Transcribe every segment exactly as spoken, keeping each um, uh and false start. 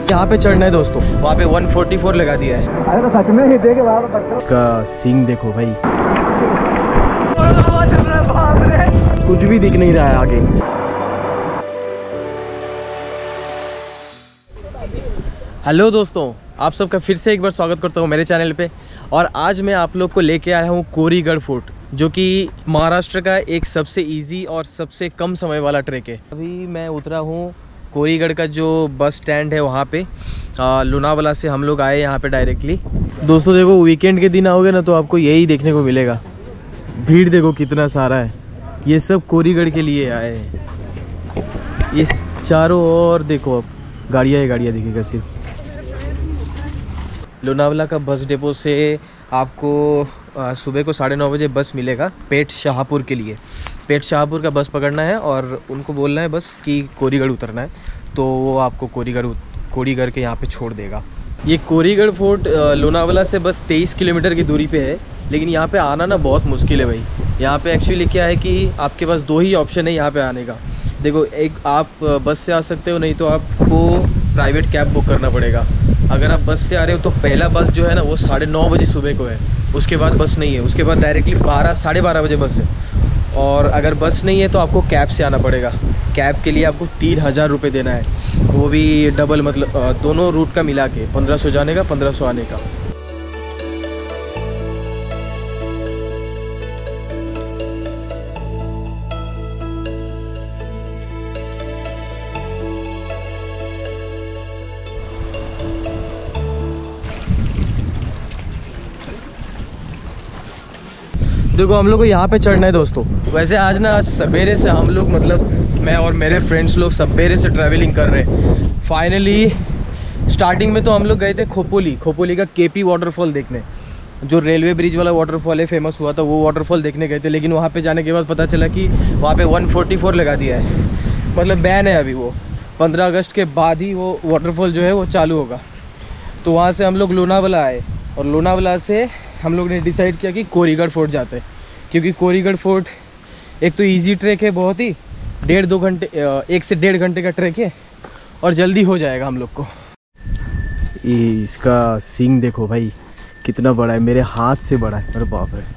यहाँ पे चढ़ना है दोस्तों, वहाँ पे एक सौ चौवालीस लगा दिया है। अरे तो सच में ही देखे वहाँ पे बच्चों का सीन देखो भाई, कुछ भी दिख नहीं रहा है आगे। हेलो दोस्तों, आप सबका फिर से एक बार स्वागत करता हूँ मेरे चैनल पे। और आज मैं आप लोग को लेके आया हूँ कोरीगढ़ फोर्ट, जो कि महाराष्ट्र का एक सबसे इजी और सबसे कम समय वाला ट्रैक है। अभी मैं उतरा हूँ कोरीगढ़ का जो बस स्टैंड है वहाँ पे। लोनावाला से हम लोग आए यहाँ पे डायरेक्टली। दोस्तों देखो, वीकेंड के दिन आओगे ना तो आपको यही देखने को मिलेगा। भीड़ देखो कितना सारा है, ये सब कोरीगढ़ के लिए आए हैं। ये चारों ओर देखो, अब गाड़ियाँ ही गाड़ियाँ दिखेगा सिर्फ। लोनावाला का बस डिपो से आपको सुबह को साढ़े नौ बजे बस मिलेगा पेट शाहपुर के लिए। पेट शाहपुर का बस पकड़ना है और उनको बोलना है बस कि कोरीगढ़ उतरना है, तो वो आपको कोरीगढ़ कोरीगढ़ के यहाँ पे छोड़ देगा। ये कोरीगढ़ फोर्ट लोनावाला से बस तेईस किलोमीटर की दूरी पे है, लेकिन यहाँ पे आना ना बहुत मुश्किल है भाई। यहाँ पे एक्चुअली क्या है कि आपके पास दो ही ऑप्शन है यहाँ पे आने का। देखो, एक आप बस से आ सकते हो, नहीं तो आपको प्राइवेट कैब बुक करना पड़ेगा। अगर आप बस से आ रहे हो तो पहला बस जो है ना वो साढ़े नौ बजे सुबह को है, उसके बाद बस नहीं है। उसके बाद डायरेक्टली बारह साढ़े बारह बजे बस है। और अगर बस नहीं है तो आपको कैब से आना पड़ेगा। कैब के लिए आपको तीन हज़ार रुपये देना है, वो भी डबल, मतलब दोनों रूट का मिला के पंद्रह सौ जाने का पंद्रह सौ आने का। देखो, हम लोग को यहाँ पे चढ़ना है दोस्तों। वैसे आज ना सवेरे से हम लोग, मतलब मैं और मेरे फ्रेंड्स लोग सवेरे से ट्रैवलिंग कर रहे हैं। फाइनली स्टार्टिंग में तो हम लोग गए थे खोपोली खोपोली का केपी वाटरफॉल देखने, जो रेलवे ब्रिज वाला वाटरफॉल है, फेमस हुआ था, वो वाटरफॉल देखने गए थे। लेकिन वहाँ पे जाने के बाद पता चला कि वहाँ पे एक सौ चौवालीस लगा दिया है, मतलब बैन है अभी। वो पंद्रह अगस्त के बाद ही वो वाटरफॉल जो है वो चालू होगा। तो वहाँ से हम लोग लोनावाला आए, और लोनावाला से हम लोग ने डिसाइड किया कि कोरीगढ़ फोर्ट जाते हैं, क्योंकि कोरीगढ़ फोर्ट एक तो इजी ट्रैक है, बहुत ही डेढ़ दो घंटे एक से डेढ़ घंटे का ट्रैक है, और जल्दी हो जाएगा हम लोग को। इसका सींग देखो भाई कितना बड़ा है, मेरे हाथ से बड़ा है। अरे बाप रे,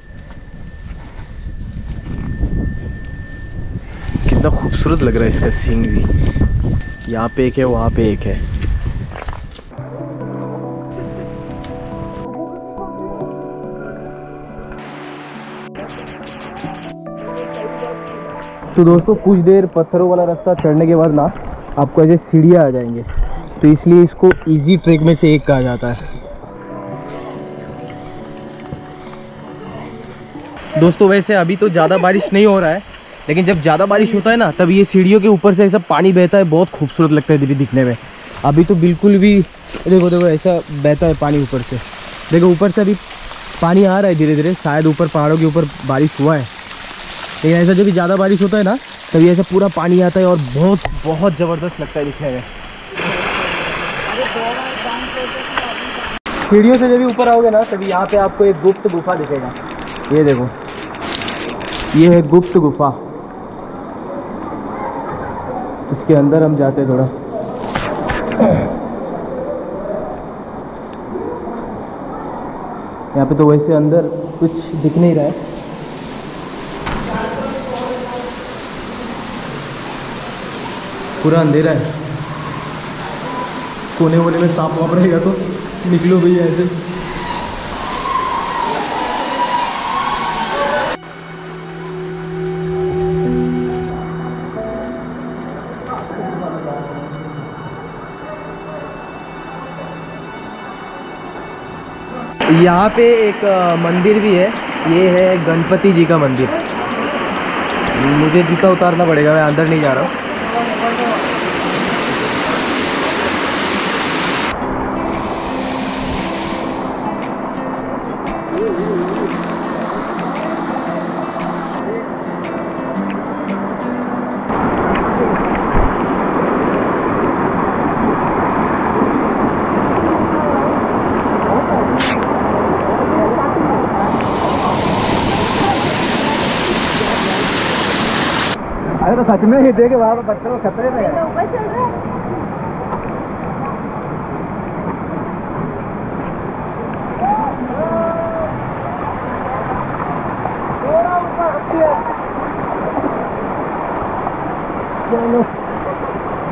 कितना खूबसूरत लग रहा है इसका सींग भी। यहाँ पे एक है, वहाँ पे एक है। तो दोस्तों, कुछ देर पत्थरों वाला रास्ता चढ़ने के बाद ना आपको ऐसे सीढ़ियाँ आ जाएंगे, तो इसलिए इसको इजी ट्रैक में से एक कहा जाता है। दोस्तों वैसे अभी तो ज़्यादा बारिश नहीं हो रहा है, लेकिन जब ज़्यादा बारिश होता है ना तब ये सीढ़ियों के ऊपर से ऐसा पानी बहता है, बहुत खूबसूरत लगता है दिखने में। अभी तो बिल्कुल भी देखो देखो ऐसा बहता है पानी ऊपर से। देखो ऊपर से अभी पानी आ रहा है धीरे धीरे, शायद ऊपर पहाड़ों के ऊपर बारिश हुआ है। लेकिन ऐसा जब भी ज़्यादा बारिश होता है ना तभी ऐसा पूरा पानी आता है, और बहुत बहुत ज़बरदस्त लगता है दिखने में। सीढ़ियों से जब भी ऊपर आओगे ना तभी यहाँ पे आपको एक गुप्त गुफा दिखेगा। ये देखो, ये है गुप्त गुफा। इसके अंदर हम जाते हैं थोड़ा। यहाँ पे तो वैसे अंदर कुछ दिख नहीं रहा है, पूरा अंधेरा है। कोने वोने में सांप वाप रहेगा तो निकलो भैया ऐसे। यहाँ पे एक मंदिर भी है, ये है गणपति जी का मंदिर। मुझे जूता उतारना पड़ेगा, मैं अंदर नहीं जा रहा हूँ। अरे तो सच में ही देखे वहाँ पर बच्चों खतरे में है।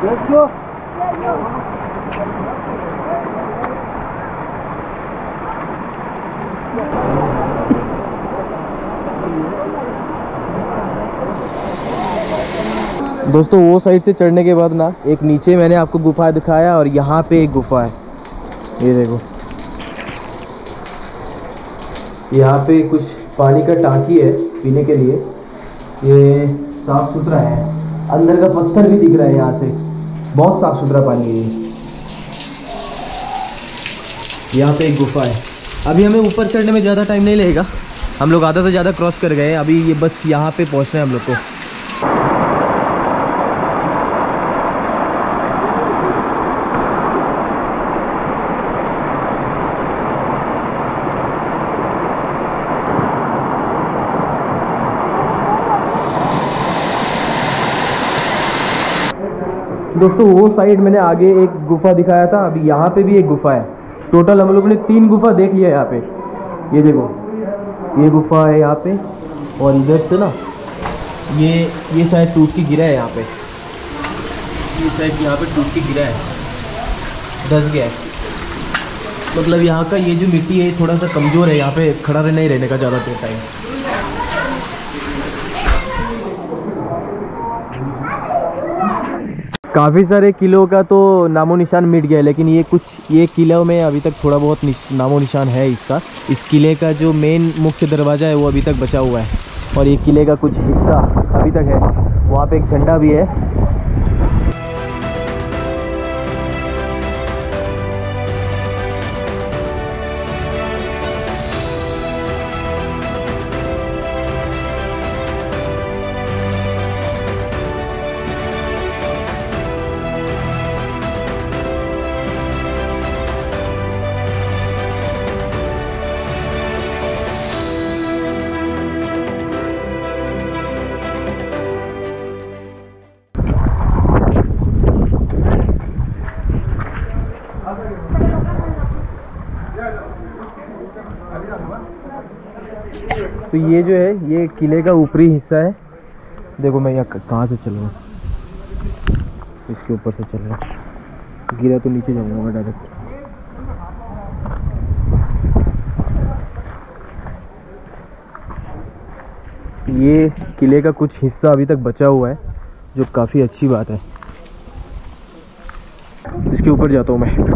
दोस्तों वो साइड से चढ़ने के बाद ना एक नीचे मैंने आपको गुफा दिखाया और यहाँ पे एक गुफा है, ये देखो। यहाँ पे कुछ पानी का टांकी है पीने के लिए, ये साफ सुथरा है, अंदर का पत्थर भी दिख रहा है यहाँ से, बहुत साफ सुथरा पानी है ये। यहाँ पे एक गुफा है। अभी हमें ऊपर चढ़ने में ज़्यादा टाइम नहीं लगेगा, हम लोग आधा से ज़्यादा क्रॉस कर गए, अभी ये बस यहाँ पे पहुँचना है हम लोग को। दोस्तों वो साइड मैंने आगे एक गुफा दिखाया था, अभी यहाँ पे भी एक गुफा है। टोटल हम लोगों ने तीन गुफा देख लिया है यहाँ पे। ये देखो, ये गुफा है यहाँ पे, और इधर से ना ये ये शायद टूट के गिरा है यहाँ पे, ये शायद यहाँ पे टूट के गिरा है, धंस गया है। मतलब यहाँ का ये जो मिट्टी है थोड़ा सा कमज़ोर है, यहाँ पे खड़ा नहीं रहने का ज़्यादा देर टाइम। काफ़ी सारे किलों का तो नामो निशान मिट गया है, लेकिन ये कुछ ये किलों में अभी तक थोड़ा बहुत नामो निशान है इसका। इस किले का जो मेन मुख्य दरवाज़ा है वो अभी तक बचा हुआ है, और ये किले का कुछ हिस्सा अभी तक है। वहाँ पे एक झंडा भी है। तो ये जो है ये किले का ऊपरी हिस्सा है। देखो मैं यहाँ कहाँ से चल रहा हूँ, इसके ऊपर से चल रहा हूँ, गिरा तो नीचे जाऊँगा मैं डायरेक्ट। ये किले का कुछ हिस्सा अभी तक बचा हुआ है, जो काफ़ी अच्छी बात है। इसके ऊपर जाता हूँ मैं।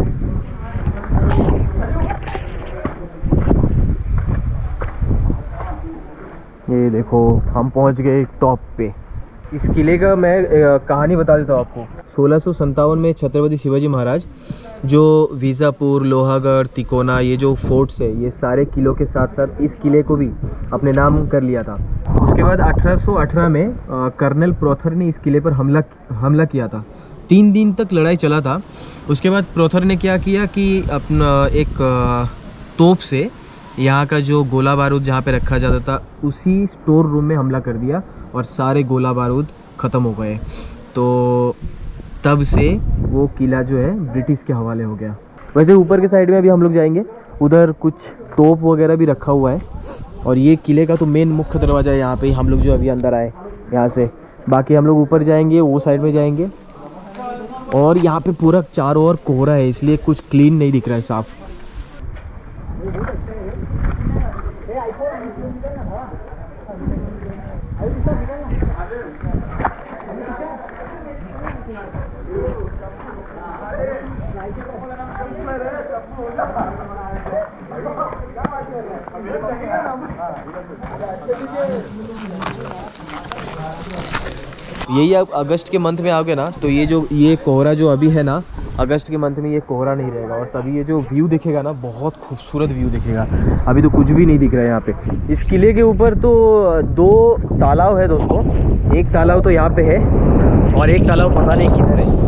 ये देखो हम पहुंच गए टॉप पे। इस किले का मैं कहानी बता देता हूँ आपको। सोलह सौ सत्तावन में छत्रपति शिवाजी महाराज जो विजापुर, लोहागढ़, तिकोना, ये जो फोर्ट्स है, ये सारे किलों के साथ साथ इस किले को भी अपने नाम कर लिया था। उसके बाद अठारह सौ अठारह में कर्नल प्रोथर ने इस किले पर हमला हमला किया था। तीन दिन तक लड़ाई चला था। उसके बाद प्रोथर ने क्या किया कि अपना एक तोप से यहाँ का जो गोला बारूद जहाँ पे रखा जाता था उसी स्टोर रूम में हमला कर दिया और सारे गोला बारूद ख़त्म हो गए। तो तब से वो किला जो है ब्रिटिश के हवाले हो गया। वैसे ऊपर के साइड में अभी हम लोग जाएंगे, उधर कुछ तोप वगैरह भी रखा हुआ है। और ये किले का तो मेन मुख्य दरवाज़ा है, यहाँ पे हम लोग जो अभी अंदर आए यहाँ से। बाकी हम लोग ऊपर जाएंगे, वो साइड में जाएंगे। और यहाँ पे पूरा चारों ओर कोहरा है, इसलिए कुछ क्लीन नहीं दिख रहा है, साफ। यही आप अगस्त के मंथ में आओगे ना, तो ये जो ये कोहरा जो अभी है ना, अगस्त के मंथ में ये कोहरा नहीं रहेगा, और तभी ये जो व्यू दिखेगा ना, बहुत खूबसूरत व्यू दिखेगा। अभी तो कुछ भी नहीं दिख रहा है यहाँ पे। इस किले के ऊपर तो दो तालाब है दोस्तों, एक तालाब तो यहाँ पे है और एक तालाब पता नहीं किधर है।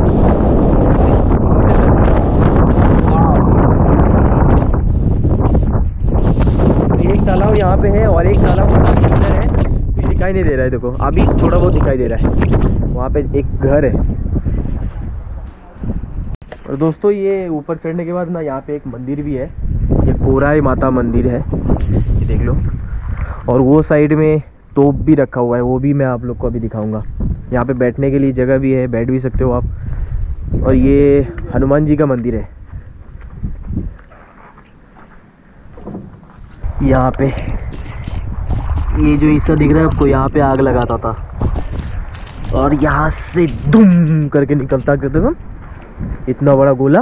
एक तालाब यहाँ पे है और एक तालाब किधर है कुछ दिखाई नहीं दे रहा है। देखो अभी थोड़ा बहुत दिखाई दे रहा है, वहाँ पे एक घर है। और दोस्तों ये ऊपर चढ़ने के बाद ना यहाँ पे एक मंदिर भी है, ये कोराई माता मंदिर है, ये देख लो। और वो साइड में तोप भी रखा हुआ है, वो भी मैं आप लोग को अभी दिखाऊंगा। यहाँ पे बैठने के लिए जगह भी है, बैठ भी सकते हो आप। और ये हनुमान जी का मंदिर है यहाँ पे। ये जो हिस्सा दिख रहा है आपको, यहाँ पे आग लगाता था और यहाँ से दुम करके निकलता था इतना बड़ा गोला।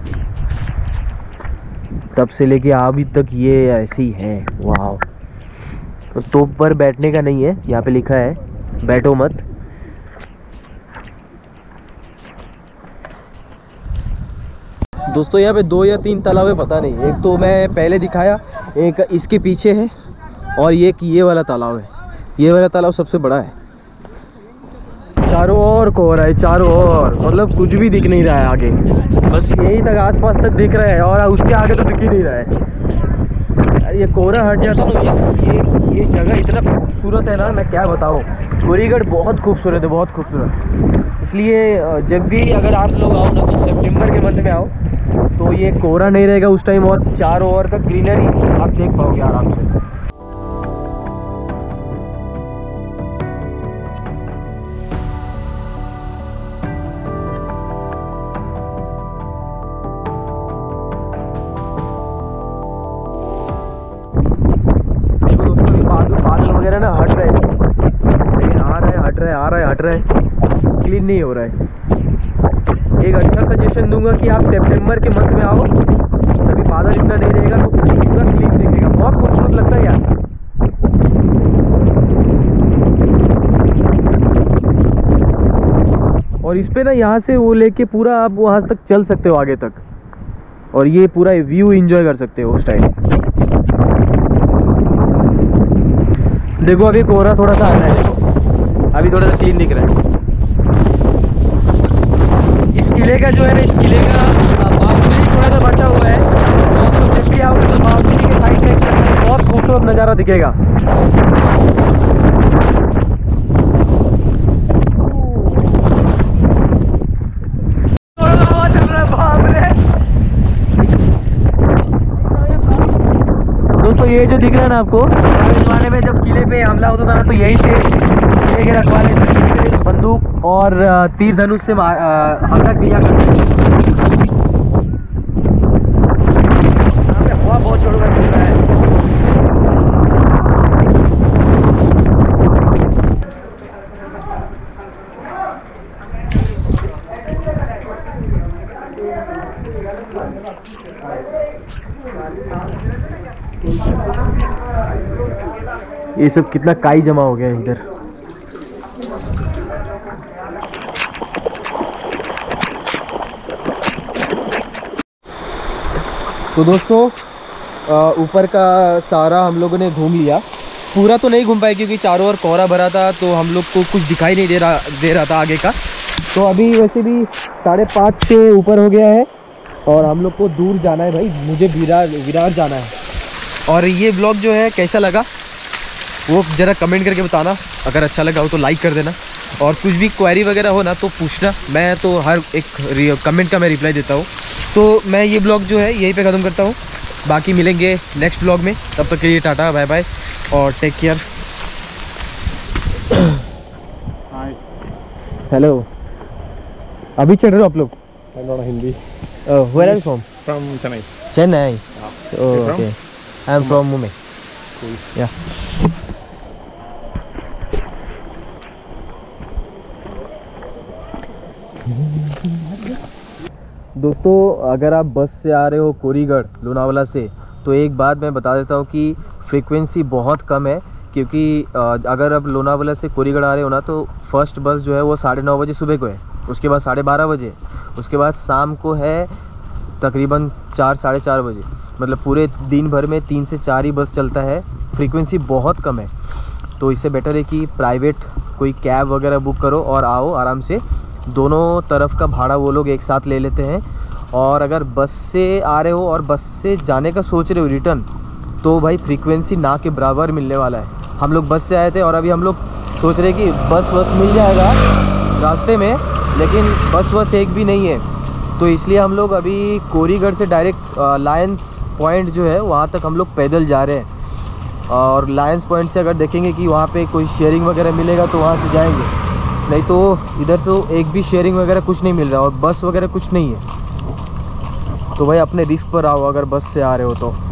तब से लेके अभी तक ये ऐसे ही है। वाह। तो तोप पर बैठने का नहीं है, यहाँ पे लिखा है बैठो मत। दोस्तों यहाँ पे दो या तीन तालाब है, पता नहीं। एक तो मैं पहले दिखाया, एक इसके पीछे है और ये ये वाला तालाब है। ये वाला तालाब सबसे बड़ा है। चारों ओर कोहरा है, चारों ओर, मतलब कुछ भी दिख नहीं रहा है आगे, बस यही तक आसपास तक दिख रहा है और उसके आगे तो दिख ही नहीं रहा है। यार ये कोहरा हट जाता तो ये ये, ये जगह इतना खूबसूरत है ना, मैं क्या बताऊँ। कोरीगढ़ बहुत खूबसूरत है, बहुत खूबसूरत। इसलिए जब भी अगर आप लोग आओ ना तो सितंबर के मंथ में आओ तो ये कोहरा नहीं रहेगा उस टाइम, और चारों ओर का ग्रीनरी आप देख पाओगे आराम से। वगैरह ना हट रहा है, लेकिन आ रहा है हट रहा है आ रहा है हट रहा है, क्लीन नहीं हो रहा है। एक अच्छा सजेशन दूंगा कि आप सितंबर के मंथ में आओ, तभी बादल इतना नहीं रहेगा तो पूरा क्लीन दिखेगा, बहुत खूबसूरत लगता है यार। और इस पे ना यहाँ से वो लेके पूरा आप वहाँ तक चल सकते हो आगे तक, और ये पूरा व्यू एंजॉय कर सकते हो उस टाइम। देखो अभी कोहरा थोड़ा सा आ रहा है, देखो अभी थोड़ा सा क्लीन दिख रहा है। इस किले का जो है ना, इस किले का बाउंड्री थोड़ा सा बचा हुआ है, तो जब भी आओगे तो बाउंड्री के साइड में बहुत खूबसूरत नज़ारा दिखेगा। दोस्तों ये जो दिख रहा है ना आपको, इस जमाने में जब किले पे हमला होता था ना तो यहीं से किले के रखवाले बंदूक और तीर धनुष से हमला किया करते थे। यहाँ पे हवा बहुत जोरों का चल रहा है। ये सब कितना काई जमा हो गया है इधर। तो दोस्तों ऊपर का सारा हम लोगों ने घूम लिया, पूरा तो नहीं घूम पाए क्योंकि चारों ओर कोहरा भरा था, तो हम लोग को कुछ दिखाई नहीं दे रहा दे रहा था आगे का। तो अभी वैसे भी साढ़े पाँच से ऊपर हो गया है और हम लोग को दूर जाना है भाई, मुझे विरार विरार जाना है। और ये ब्लॉग जो है कैसा लगा वो ज़रा कमेंट करके बताना, अगर अच्छा लगा हो तो लाइक कर देना, और कुछ भी क्वेरी वगैरह हो ना तो पूछना, मैं तो हर एक कमेंट का मैं रिप्लाई देता हूँ। तो मैं ये ब्लॉग जो है यहीं पे ख़त्म करता हूँ, बाकी मिलेंगे नेक्स्ट ब्लॉग में, तब तक के लिए टाटा बाय बाय और टेक केयर। हेलो, अभी चल रहे हो आप लोग? Hindi. Where are you from? From Chennai. Chennai, okay, I am from Mumbai. या दोस्तों अगर आप बस से आ रहे हो कोरीगढ़ लोनावाला से, तो एक बात मैं बता देता हूँ कि फ्रीक्वेंसी बहुत कम है, क्योंकि अगर आप लोनावाला से कोरीगढ़ आ रहे हो ना तो फर्स्ट बस जो है वो साढ़े नौ बजे सुबह को है, उसके बाद साढ़े बारह बजे, उसके बाद शाम को है तकरीबन चार साढ़े चार बजे, मतलब पूरे दिन भर में तीन से चार ही बस चलता है। फ्रीक्वेंसी बहुत कम है, तो इससे बेटर है कि प्राइवेट कोई कैब वगैरह बुक करो और आओ आराम से, दोनों तरफ का भाड़ा वो लोग एक साथ ले लेते हैं। और अगर बस से आ रहे हो और बस से जाने का सोच रहे हो रिटर्न, तो भाई फ्रीक्वेंसी ना के बराबर मिलने वाला है। हम लोग बस से आए थे और अभी हम लोग सोच रहे हैं कि बस बस मिल जाएगा रास्ते में, लेकिन बस बस एक भी नहीं है, तो इसलिए हम लोग अभी कोरीगढ़ से डायरेक्ट लायंस पॉइंट जो है वहाँ तक हम लोग पैदल जा रहे हैं। और लायंस पॉइंट से अगर देखेंगे कि वहाँ पे कोई शेयरिंग वगैरह मिलेगा तो वहाँ से जाएंगे। नहीं तो इधर से एक भी शेयरिंग वगैरह कुछ नहीं मिल रहा और बस वगैरह कुछ नहीं है। तो भाई अपने रिस्क पर आओ अगर बस से आ रहे हो तो।